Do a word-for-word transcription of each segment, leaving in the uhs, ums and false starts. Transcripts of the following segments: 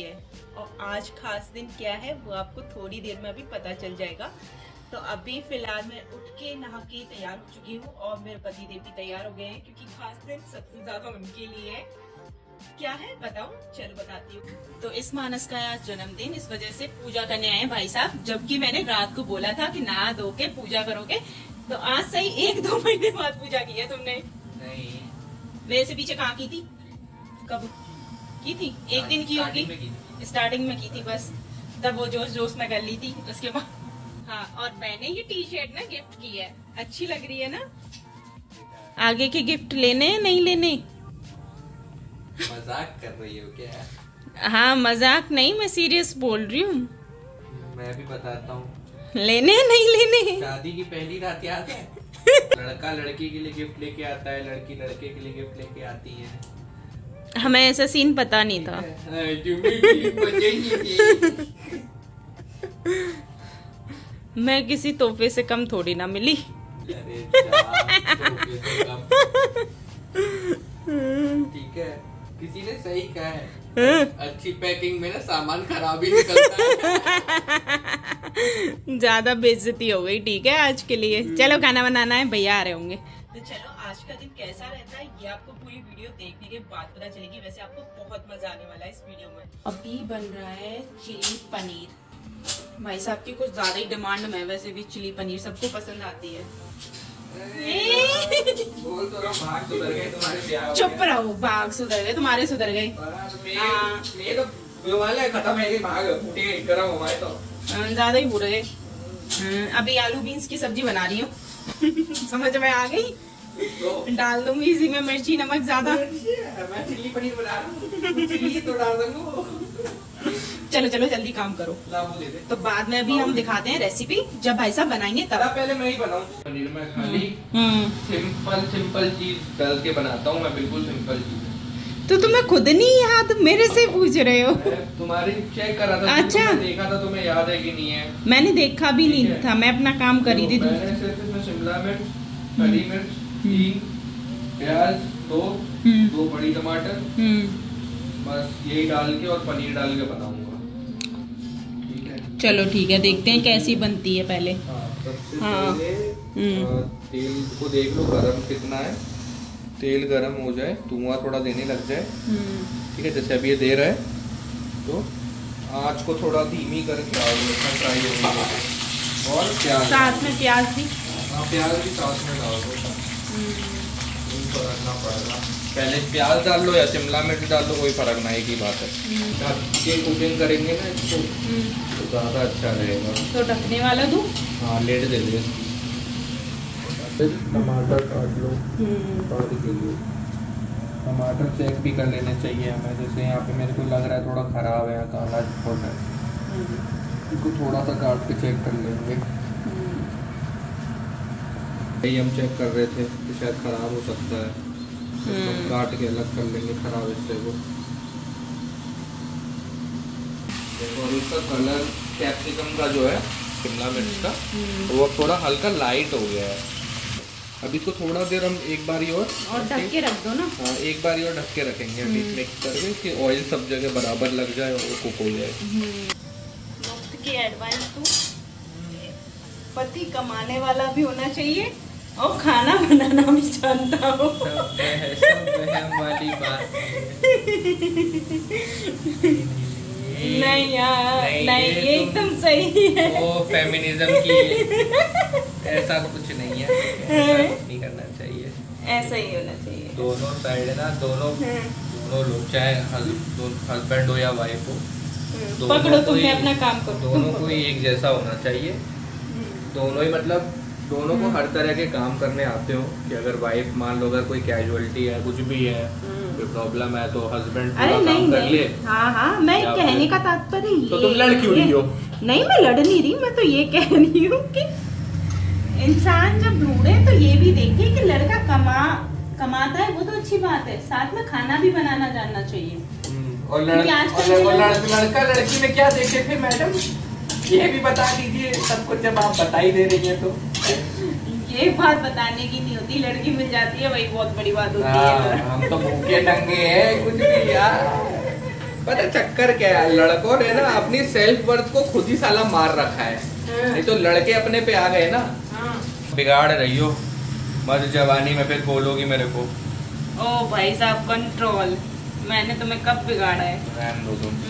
है और आज खास दिन क्या है वो आपको थोड़ी देर में अभी पता चल जाएगा। तो अभी फिलहाल मैं उठ के नहा के तैयार हो चुकी हूँ और मेरे पति देव भी तैयार हो गए हैं क्योंकि खास दिन सबसे ज्यादा उनके लिए है। क्या है बताओ, चलो बताती हूँ। तो इस मानस का आज जन्मदिन, इस वजह से पूजा करने आए हैं भाई साहब, जबकि मैंने रात को बोला था कि नहा धो के पूजा करोगे। तो आज सही एक दो महीने बाद पूजा की है तुमने? नहीं। मेरे से पीछे कहाँ की थी? कब की थी? एक दिन की होगी, स्टार्टिंग में की थी बस, तब वो जोश जोश में कर ली थी। उसके बाद हाँ, और मैंने ये टी शर्ट ना गिफ्ट की है, अच्छी लग रही है ना? आगे के गिफ्ट लेने हैं नहीं लेने? मजाक कर रही हो क्या? हाँ मजाक नहीं, मैं सीरियस बोल रही हूँ। मैं भी बताता हूँ। लेने नहीं लेने? शादी की पहली रात याद है? लड़का लड़की के लिए गिफ्ट लेके आता है, लड़की लड़के के लिए गिफ्ट लेके आती है। हमें ऐसा सीन पता नहीं था। मैं किसी तोहफे से कम थोड़ी ना मिली। ठीक है, किसी ने सही कहा है, अच्छी पैकिंग में ना सामान खराब ही निकलता है। ज्यादा बेइज्जती हो गई, ठीक है आज के लिए। चलो खाना बनाना है, भैया आ रहे होंगे। तो चलो आज का दिन कैसा रहता है ये आपको पूरी वीडियो देखने के बाद पता चलेगी। वैसे आपको बहुत मजा आने वाला है इस वीडियो में। अभी बन रहा है चिली पनीर। भाई साहब की कुछ ज्यादा ही डिमांड में, वैसे भी चिली पनीर सबको पसंद आती है। बोल तो रहा हूं, भाग सुधर गए तुम्हारे ब्याह। चुप रहो, भाग सुधर गए तुम्हारे, सुधर गए। मेरे तो वाले खत्म है, भाग फूटे गरम हमारे तो ज्यादा ही बुरे। अभी आलू बीन्स की सब्जी बना रही हूँ। समझ में आ गई? तो डाल दूंगी इसी में मिर्ची नमक ज्यादा। मैं चिली पनीर बना रहा हूँ, चिली तो डाल दूंगा। चलो चलो जल्दी काम करो। दे दे। तो बाद में अभी हम दिखाते हैं रेसिपी, जब भाई साहब बनाएंगे तब। पहले मैं ही बनाऊं पनीर में, खाली सिंपल सिंपल चीज डाल के बनाता हूँ मैं, बिल्कुल सिंपल चीज। तो तुम्हें खुद नहीं याद, मेरे से पूछ रहे हो? तुम्हारी चेक कर रहा था। अच्छा, देखा था तुम्हें याद है कि नहीं है? मैंने देखा भी नहीं था, मैं अपना काम कर रही थी। मैंने सिर्फ इसमें शिमला मिर्च, हरी मिर्च, तीन प्याज, दो दो बड़ी टमाटर, बस यही डाल के और पनीर डाल के बनाऊंगा। ठीक है, चलो ठीक है, देखते हैं कैसी बनती है पहले। हाँ, सबसे हाँ। पहले तेल को देख लो गरम कितना है। तेल गरम हो जाए, धुआं थोड़ा देने लग जाए, ठीक है, जैसे अभी ये दे रहा है, तो आँच को थोड़ा धीमी करके फ्राई होगा। और प्याज साथ में, प्याज भी हाँ प्याज भी साथ में डाल दो। उनको रखना पड़ेगा, पहले प्याज डाल लो या शिमला मिर्च डाल लो, कोई फर्क नहीं की बात है। ये कुकिंग करेंगे ना इसको तो ज़्यादा अच्छा रहेगा। तो ढकने वाला दूँ? हाँ लेट दे दे। टमाटर काट लो काट के लिए। टमाटर चेक भी कर लेने चाहिए हमें, जैसे यहाँ पे मेरे को लग रहा है थोड़ा ख़राब है, काला छोट है, इसको थोड़ा सा काट के चेक कर लेंगे। यही हम चेक कर रहे थे कि शायद ख़राब हो सकता है, तो काट के अलग कर लेंगे ख़राब हिस्से को। और उसका कलर कैप्सिकम का जो है, शिमला मिर्च का, वो थोड़ा हल्का लाइट हो गया है। अब इसको थोड़ा देर हम एक बार और और ढक के रख दो ना। हाँ एक बार और ढक के रखेंगे अभी, मिक्स करके कि ऑयल सब जगह बराबर लग जाए और वो कुक हो जाए। वक्त की एडवाइस तो पति कमाने वाला भी होना चाहिए और खाना बनाना भी जानता हो। वाली बात नहीं यार, नहीं, नहीं ये एकदम सही है। वो फेमिनिज्म की ऐसा कुछ नहीं है, ऐसा नहीं करना चाहिए, ऐसा ही होना चाहिए। दोनों साइड ना, दोनों दोनों लोग, चाहे हस्बैंड हो या वाइफ हो, पकड़ो तुम्हें अपना काम करो, दोनों को ही एक जैसा होना चाहिए। दोनों ही मतलब दोनों को हर तरह के काम करने आते हो, कि अगर वाइफ मान लो अगर कोई कैजुअलिटी है, कुछ भी है, कोई प्रॉब्लम है, तो हस्बैंड पूरा काम कर ले। हाँ हाँ, मैं कहने का तात्पर्य ये, तो तुम लड़ क्यों रही हो? नहीं मैं लड़ नहीं रही, मैं तो ये कह रही हूँ कि इंसान जब ढूंढे तो ये भी देखे कि लड़का कमा कमाता है, वो तो अच्छी बात है, साथ में खाना भी बनाना जानना चाहिए। और लड़का लड़की में क्या देखे थे मैडम, ये भी बता दीजिए सब कुछ, जब आप बता ही दे रही है तो। ये बात बताने की नहीं होती, लड़की मिल जाती है वही बहुत बड़ी बात होती है। हम तो भूखे नंगे हैं, कुछ भी यार। पता है चक्कर क्या है, लड़कों ने ना अपनी सेल्फ वर्थ को खुद ही साला मार रखा है। नहीं तो लड़के अपने पे आ गए ना। बिगाड़ रही हो मत जवानी में, फिर बोलोगी मेरे को। ओ भाई साहब कंट्रोल, मैंने तुम्हें कब बिगाड़ा है? रहने दो तुम।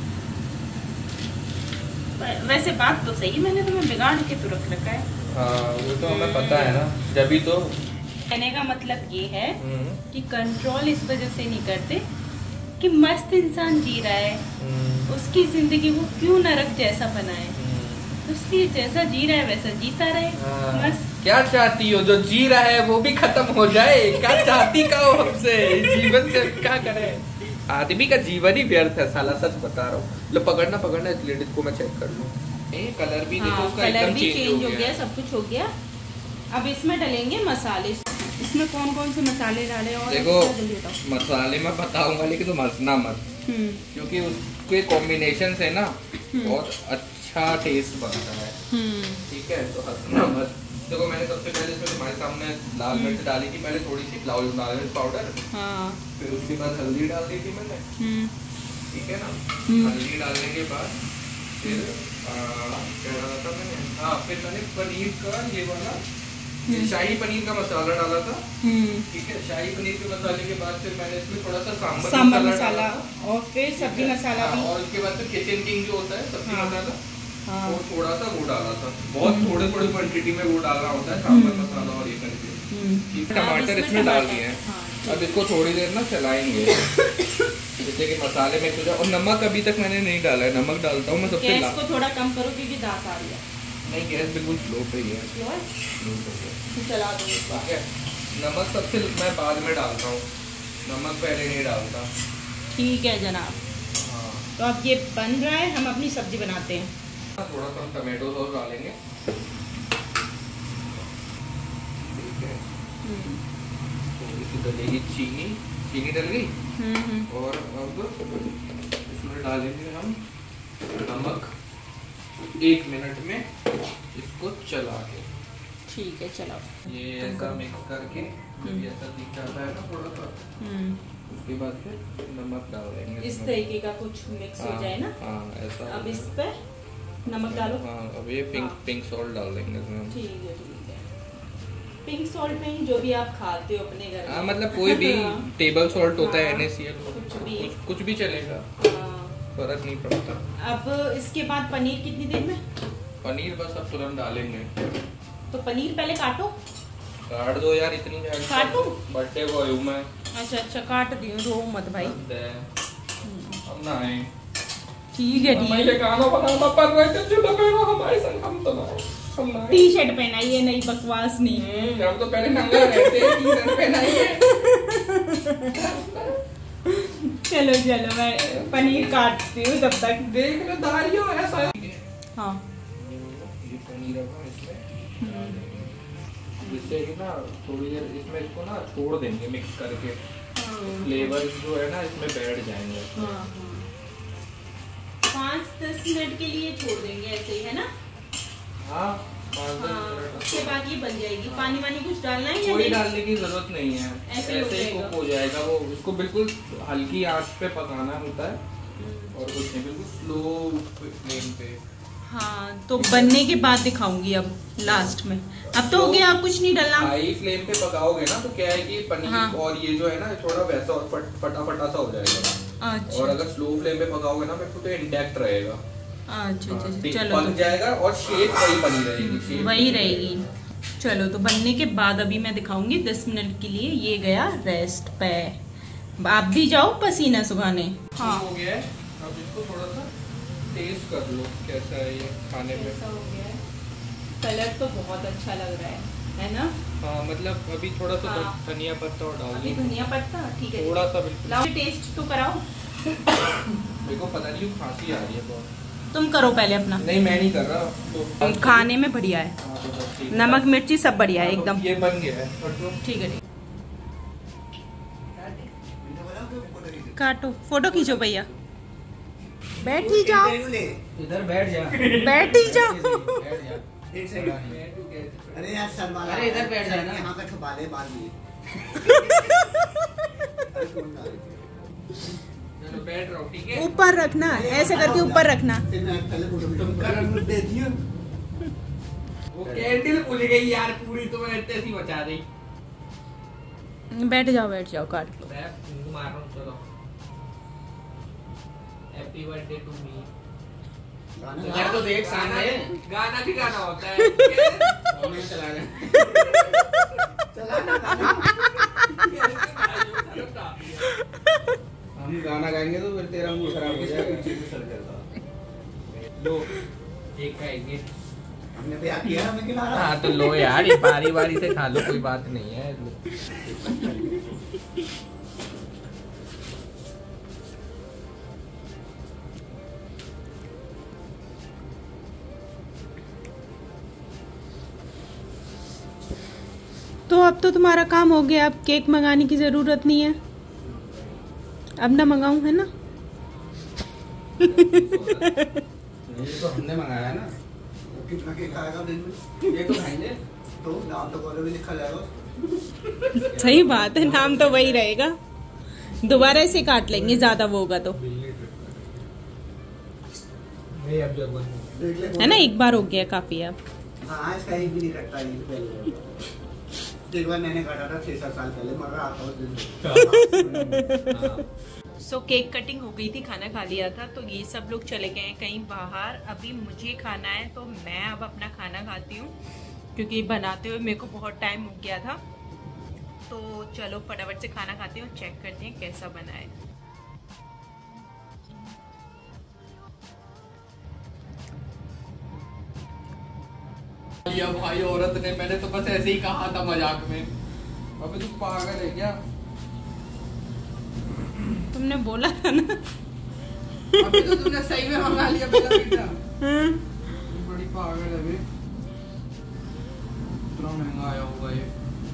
वैसे बात तो सही, मैंने तुम्हें बिगाड़ के तो रख रखा है। हाँ वो तो हमें पता है ना, जब तो कहने का मतलब ये है कि कंट्रोल इस वजह से नहीं करते कि मस्त इंसान जी रहा है, उसकी जिंदगी वो क्यों नरक जैसा बनाए, उसकी जैसा जी रहा है वैसा जीता रहे। मस्त। क्या चाहती हो? जो जी रहा है वो भी खत्म हो जाए। क्या चाहती का हो हमसे? जीवन से क्या करे? आदमी का जीवन ही व्यर्थ है साला, सच बता रहा हूँ। लो पकड़ना पकड़ना, इस लेडीज को मैं चेक कर लूँ। कलर भी देखो, उसका कलर एकदम भी चेंज हो गया, गया, सब कुछ हो गया। अब इसमें डालेंगे मसाले। इसमें कौन कौन से मसाले डाले? और देखो मसाले मैं बताऊंगा, लेकिन तुम हंसना मत, क्योंकि उसके कॉम्बिनेशन से ना बहुत अच्छा टेस्ट बनता है। ठीक है, तो हंसना मत। देखो मैंने सबसे पहले इसमें तुम्हारे सामने लाल मिर्च डाली थी, पहले थोड़ी सी लाल लाल मिर्च पाउडर, फिर उसके बाद हल्दी डाल दी थी मैंने। ठीक है ना, हल्दी डालने के बाद फिर क्या डाला था मैंने? हाँ, फिर मैंने पनीर का ये वाला शाही पनीर का मसाला डाला था। ठीक है, शाही पनीर के मसाले के बाद फिर मैंने इसमें थोड़ा सा सांभर सांभर मसाला और फिर सब्जी मसाला भी, और उसके बाद फिर किचन किंग जो होता है सब्जी मसाला, वो थोड़ा सा वो डाला था। बहुत थोड़े थोड़े क्वांटिटी में वो डालना होता है, सांभर मसाला और ये करके। टमाटर इसमें डाल दिए हैं। अब इसको थोड़ी देर ना चलाएंगे जैसे कि मसाले में कुछ। और नमक अभी तक मैंने नहीं डाला है, नमक डालता हूँ मैं सबसे लास्ट। गैस को थोड़ा कम करो क्योंकि दांत आ रही है। नहीं, गैस बिल्कुल स्लो पे ही है। स्लो है? स्लो पे है। चला दो इसको। ठीक है, नमक सबसे मैं बाद में डालता हूँ, नमक पहले नहीं डालता। ठीक है जनाब। हाँ, तो अब ये बन रहा है, हम अपनी सब्जी बनाते हैं। थोड़ा सा टमाटो सॉस डालेंगे। ठीक है, थोड़ी सी डलेगी चीनी, चीनी डल गई। और अब इसमें डालेंगे हम नमक, एक मिनट में इसको चला के। ठीक है, चलाओ। ये ऐसा मिक्स करके ये ऐसा दिख जाता है ना थोड़ा सा, उसके बाद फिर नमक डाल देंगे। इस तरीके का कुछ मिक्स हो जाए ना। हाँ, ऐसा। अब इस पे नमक डालो। हाँ, अब ये पिंक हाँ। पिंक सॉल्ट डाल देंगे इसमें। ठीक है, ठीक है। पिंक सॉल्ट में जो भी आप खाते हो अपने घर में। हाँ, मतलब कोई भी टेबल सॉल्ट होता है, हाँ, एन ए सी एल, कुछ भी कुछ, कुछ भी चलेगा, फर्क नहीं पड़ता। अब इसके बाद पनीर कितनी देर में? पनीर बस अब तुरंत डालेंगे। तो पनीर पहले काटो। काट दो यार, इतनी जल्दी काटो? बर्थडे को आयु मैं। अच्छा अच्छा, काट दियो, रो मत भाई। अब ना है। ठीक है, ठीक है। ये गाना बनाना पड़ रहा है, चलो मेरा हमारे संग हम तो ना। टी शर्ट पहनाइए, नहीं बकवास नहीं। हम तो पहले नंगा रहते हैं, टी शर्ट पहनाइए। चलो चलो, मैं पनीर काटती हूँ तब तक। देख लो दारियों ऐसा। हाँ, ये पनीर है इसमें, जिससे कि ना थोड़ी देर इसमें इसको ना छोड़ देंगे मिक्स करके, फ्लेवर जो है ना इसमें बैठ जाएंगे। हाँ, पाँच दस मिनट के लिए छोड़ देंगे ऐसे ही, है ना? हाँ, पाँच दस हाँ, मिनट। उसके बाद ये बन जाएगी। पानी वानी कुछ डालना है या कोई नहीं? डालने की जरूरत नहीं है, ऐसे ऐसे ही कुक हो जाएगा वो। इसको बिल्कुल हल्की आंच पे पकाना होता है और कुछ नहीं, बिल्कुल स्लो फ्लेम पे। हाँ, तो बनने के बाद दिखाऊंगी अब लास्ट में। अब तो हो गया, अब कुछ नहीं डालना। हाई फ्लेम पे पकाओगे ना तो क्या है कि पनीर हाँ। और ये जो है ना थोड़ा वैसा और फट, फटा फटा सा हो जाएगा। अच्छा। और अगर स्लो फ्लेम पे पकाओगे ना फिर तो इंटैक्ट रहेगा। अच्छा अच्छा, हाँ, चलो पक तो जाएगा और शेप वही बनी रहेगी, शेप वही रहेगी। चलो, तो बनने के बाद अभी मैं दिखाऊंगी। दस मिनट के लिए ये गया रेस्ट पे। आप भी जाओ पसीना सुखाने। हाँ, हो गया है। अब इसको थोड़ा सा टेस्ट कर लो कैसा है ये खाने में। ऐसा हो गया है। कलर तो बहुत अच्छा लग रहा है, है ना? हाँ, मतलब अभी थोड़ा सा हाँ। धनिया पत्ता और डाल अभी दो। धनिया पत्ता, ठीक है। थोड़ा सा बिल्कुल। लाओ टेस्ट तो कराओ। देखो पता नहीं क्यों खांसी आ रही है बहुत। तुम करो पहले अपना। नहीं, मैं नहीं कर रहा तो। खाने में बढ़िया है, हाँ, तो बस ठीक है। नमक मिर्ची सब बढ़िया है एकदम। ये बन गया है। ठीक है, ठीक। काटो, फोटो खींचो भैया। बैठ ही जाओ, इधर बैठ जा। बैठ ही जाओ। बैठ जा। अरे यार शर्मा, अरे इधर बैठ जा ना, यहाँ का छुपा ले बाद में। बैठ रहो ठीक है। ऊपर रखना, ऐसे करके ऊपर रखना। वो कैंडल भूल गई यार पूरी, तो मैं ऐसे ही बचा दी। बैठ जाओ बैठ जाओ, काट लो। मैं फूंक मार रहा हूँ, चलो। Happy birthday to me. गाना तो देख गाना है, गाना भी गाना होता है। चलाना चलाना हम गाना गाएंगे तो फिर तेरा मूड खराब हो जाएगा। पीछे से सर करता लो एक खाएंगे, हमने ब्याह किया हमें खिला रहा। हाँ तो लो यार, ये बारी बारी से खा लो, कोई बात नहीं है। तो अब तो तुम्हारा काम हो गया, अब केक मंगाने की जरूरत नहीं है। अब ना मंगाऊं, है ना? ये तो हमने मंगाया ना। कितना केक आएगा दिन में? ये तो खाएंगे तो नाम तो कॉलेज में लिखा जाएगा। सही बात है, नाम तो वही रहेगा। दोबारा से काट लेंगे, ज्यादा वो होगा तो, है ना? एक बार हो गया काफी। अब हाँ, इसका एक भी नहीं कटता है। एक बार मैंने काटा था छह सात साल पहले, मगर आता है। सो केक कटिंग हो गई थी, खाना खा लिया था, तो ये सब लोग चले गए हैं कहीं बाहर। अभी मुझे खाना है, तो मैं अब अपना खाना खाती हूँ, क्योंकि बनाते हुए मेरे को बहुत टाइम हो गया था। तो चलो फटाफट से खाना खाती हूँ, चेक करते हैं कैसा बना है। लिया भाई औरत ने, मैंने तो बस ऐसे ही कहा था मजाक में। अबे तू पागल है क्या? तुमने बोला था ना। अबे तो तुमने सही में मंगा लिया मेरा बेटा। बड़ी पागल है बे। इतना महंगा आया होगा ये।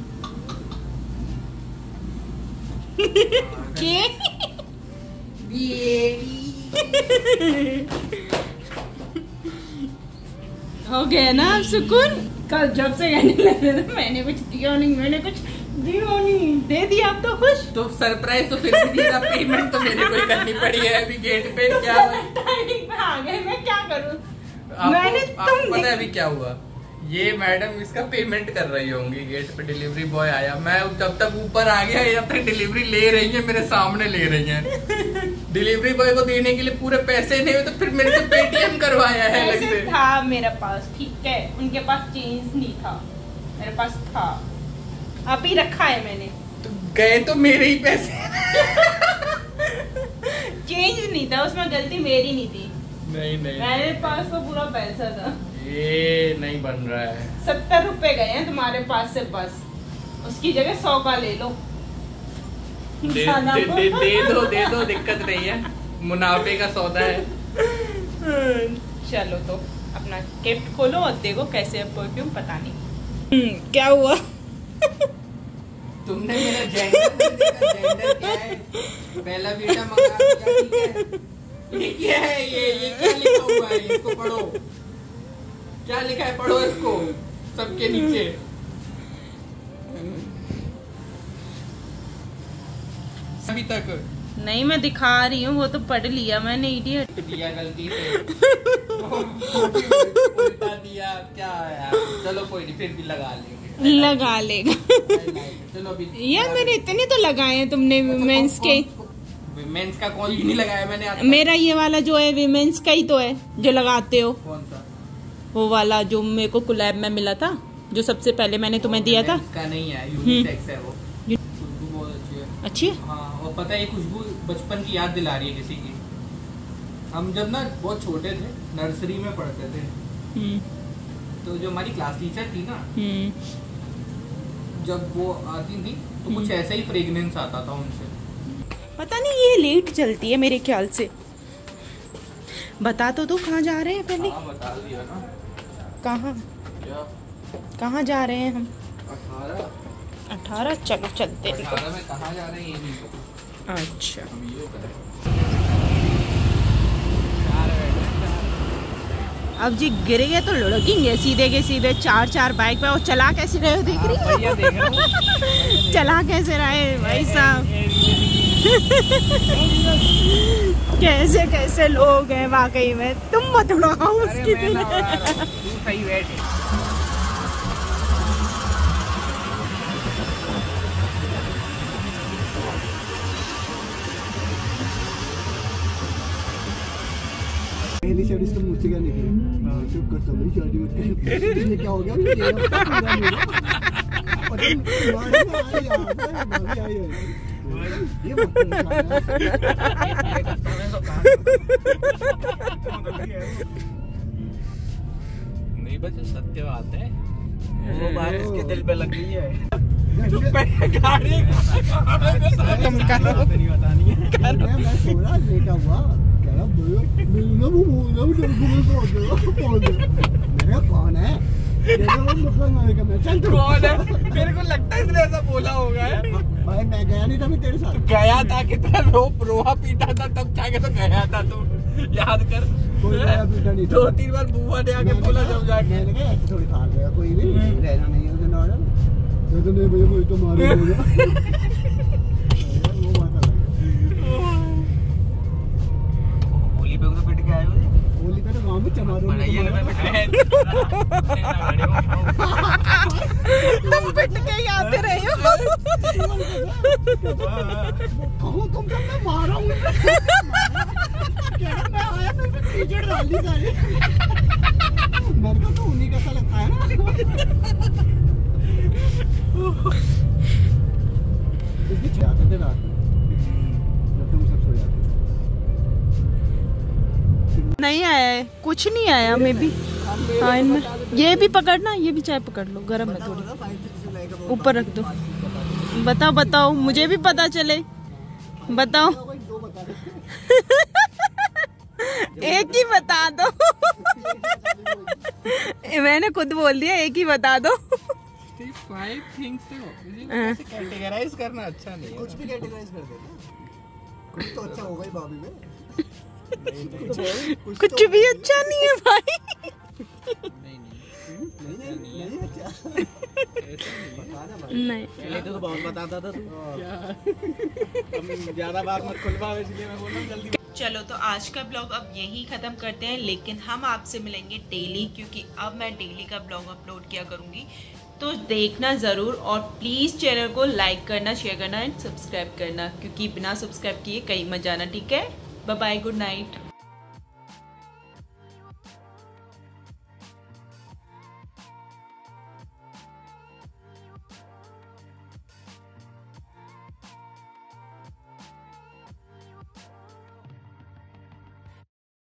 हो गया ना अब सुकून? कल जब से कहने लगे ना मैंने कुछ दिया नहीं, मैंने कुछ दिया नहीं, दे दिया, अब तो खुश। तो सरप्राइज तो फिर भी दिया, पेमेंट तो मेरे को ही करनी पड़ी है अभी गेट पे। क्या टाइमिंग पे आ गए, मैं क्या करूं? मैंने तुम पता है अभी क्या हुआ? ये मैडम इसका पेमेंट कर रही होंगी, गेट पे डिलीवरी बॉय आया, मैं जब तक ऊपर आ गया जब तक डिलीवरी ले रही है, मेरे सामने ले रही है। डिलीवरी बॉय को देने के लिए पूरे पैसे नहीं हुए, तो फिर मेरे से पेटीएम करवाया है। पैसे था मेरे पास, ठीक है, उनके पास चेंज नहीं था, मेरे पास था, अभी रखा है मैंने। तो गए तो मेरे ही पैसे। चेंज नहीं था, उसमें गलती मेरी नहीं थी। नहीं नहीं, मेरे पास तो पूरा पैसा था। ये नहीं बन रहा है। सत्तर रुपए गए हैं तुम्हारे पास से, बस उसकी जगह सौ का ले लो। दे, दे, दे, दे दो दे दो, दिक्कत नहीं है, मुनाफे का सौदा है। चलो तो अपना गिफ्ट खोलो और देखो कैसे है परफ्यूम, पता नहीं क्या हुआ। तुमने मेरा जेंडर नहीं देखा, जेंडर क्या है? पहला बेटा मंगा दिया, ठीक है। ये क्या है? ये ये क्या लिखा हुआ है? इसको पढ़ो, क्या लिखा है? पढ़ो इसको, सबके नीचे। अभी तक नहीं, मैं दिखा रही हूँ, वो तो पढ़ लिया मैंने, इडियट। दिया गलती से। उल्टा दिया क्या यार? चलो कोई नहीं, फिर भी लगा लेंगे। लगा लेगा। चलो अभी यार मैंने इतने तो लगाए हैं, तुमने विमेंस के। विमेंस का कोई नहीं लगाया मैंने। मेरा ये वाला जो है विमेंस का ही तो है जो लगाते हो। कौन सा? वो वाला जो मेरे को कोलैब में मिला था, जो सबसे पहले मैंने तुम्हें दिया था। इसका नहीं है, यूनिसेक्स है वो। खुशबू बहुत अच्छी है। अच्छी है? हाँ, और पता है ये खुशबू बचपन की याद दिला रही है किसी की। हम जब ना बहुत छोटे थे, नर्सरी में पढ़ते थे, तो जो हमारी क्लास टीचर थी ना, जब वो आती थी तो कुछ ऐसा ही फ्रेग्रेंस आता था उनसे। पता नहीं ये लेट चलती है मेरे ख्याल से। बता तो दो कहाँ जा रहे हैं पहले। हाँ, बता दिया ना। कहाँ क्या? कहाँ जा रहे हैं हम? अठारह। अठारह, चलो चलते हैं। अठारह में कहाँ जा रहे हैं ये नहीं पता। अच्छा, हम ये करें। अब जी गिर गए तो लुढ़केंगे सीधे के सीधे। चार चार बाइक पे, और चला कैसे रहे हो? देख रही हो? चला कैसे रहे भाई साहब? कैसे कैसे लोग हैं वाकई में, तुम मत उड़ाओ उसकी सही बैठे। पहली शर्ट इसको मुझसे क्या निकली? चुप कर तो मेरी शर्ट मत कर। ये क्या हो गया? ये मत नहीं बच्चे, सत्य बात है, वो बात उसके दिल पे लग गई है। गाड़ी तुम नहीं बतानी है। मैं सोना लेटा हुआ कह रहा मिलना वो बोलना वो तेरे को बोल दे मेरा कौन है? चल कौन है? मेरे को लगता है इसने ऐसा बोला होगा। भाई मैं गया नहीं था, मैं तेरे साथ गया था, कितना रो रोहा पीटा था, तब जाके तो गया था तू, याद कर। कोई रोहा पीटा नहीं था। दो तीन बार बुआ ने आके बोला जब जाके। मैंने कहा ऐसे थोड़ी खा गया, कोई भी रहना नहीं है उसे नॉर्मल। मैं तो नहीं भैया मुझे तो मार देगा। वो बात अलग है। होली पे तो पिट के आए हो? होली पे तो गांव में चमा दो। तुम पिट के ही आते रहे हो। कहूँ तुम सब मैं मारा हूँ। क्या मैं आया तो टीचर डाल दी सारी। मेरे को तो उन्हीं का सा लगता है ना। इसकी छाते थे रात में जब तुम सब सो जाते। नहीं आया है, कुछ नहीं आया। मे भी हाँ, इनमें ये भी पकड़ना, ये भी चाय पकड़ लो, गर्म है थोड़ी, ऊपर रख दो। बताओ बताओ, मुझे भी पता चले, बताओ। एक ही बता दो। मैंने खुद बोल दिया, एक ही बता दो। फाइव थिंग्स कैटेगराइज करना अच्छा नहीं है। कुछ भी कैटेगराइज कर देना, कुछ तो अच्छा होगा ही भाभी में। कुछ, कुछ भी अच्छा नहीं है भाई। नहीं नहीं नहीं नहीं नहीं अच्छा नहीं, पहले तो बहुत बताता था तू। ज्यादा बात मत खुलवा, इसलिए मैं बोल रहा हूं जल्दी। चलो तो आज का ब्लॉग अब यही खत्म करते हैं, लेकिन हम आपसे मिलेंगे डेली, क्योंकि अब मैं डेली का ब्लॉग अपलोड किया करूँगी, तो देखना ज़रूर। और प्लीज़ चैनल को लाइक करना, शेयर करना एंड सब्सक्राइब करना, क्योंकि बिना सब्सक्राइब किए कहीं मत जाना, ठीक है? Bye bye, good night.